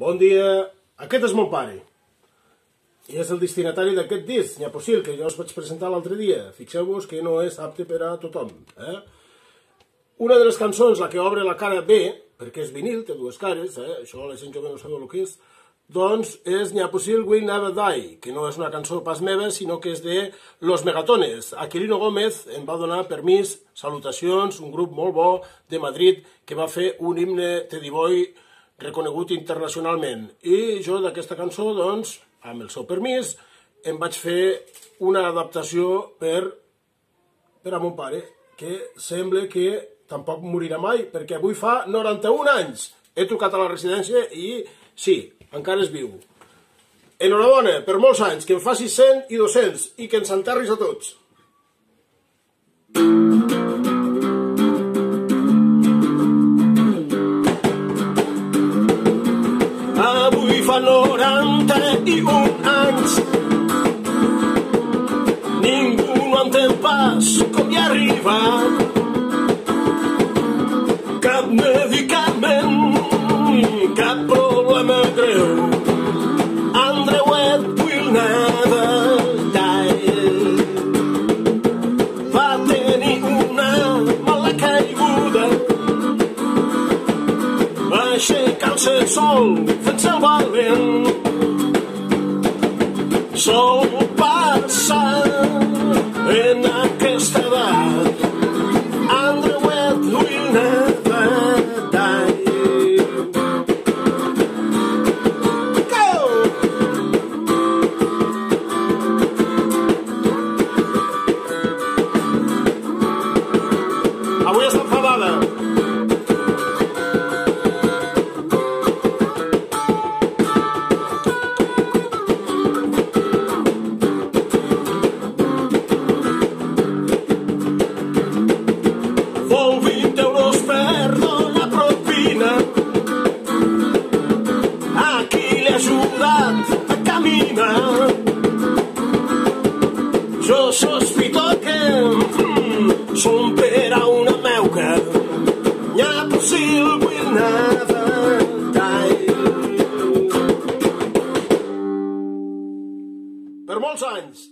Bon dia, aquest és mon pare. I és el destinatari d'aquest disc, n'hi ha possible, que jo us vaig presentar l'altre dia. Fixeu-vos que no és apte per a tothom. Una de les cançons, la que obre la cara B, perquè és vinil, té dues cares, això la gent jove no sabeu el que és, doncs és N'hi ha possible Will Never Die, que no és una cançó pas meva, sinó que és de Los Megatones. Aquilino Gómez em va donar permís, salutacions, un grup molt bo de Madrid que va fer un himne Teddy Boy reconegut internacionalment. I jo d'aquesta cançó, doncs, amb el seu permís, em vaig fer una adaptació per a mon pare, que sembla que tampoc morirà mai, perquè avui fa 91 anys. He trucat a la residència i sí, encara és viu. Enhorabona per molts anys, que en faci 100 i 200 i que ens enterris a tots. Avui fa 91 anys. Ningú no entén pas com hi ha arribat. Cap medicament, cap problema greu. Andreuet will never die. Va tenir una mala caiguda. Va aixecar-se sol fent-se el valent. Sol passar en aquesta edat. Andreuet will never die. Go! Avui està enfadada. Vol 20 euros per donar propina a qui li ha ajudat a caminar. Jo sospito que són per a una meuca. N'hi ha possible will never die. Per molts anys.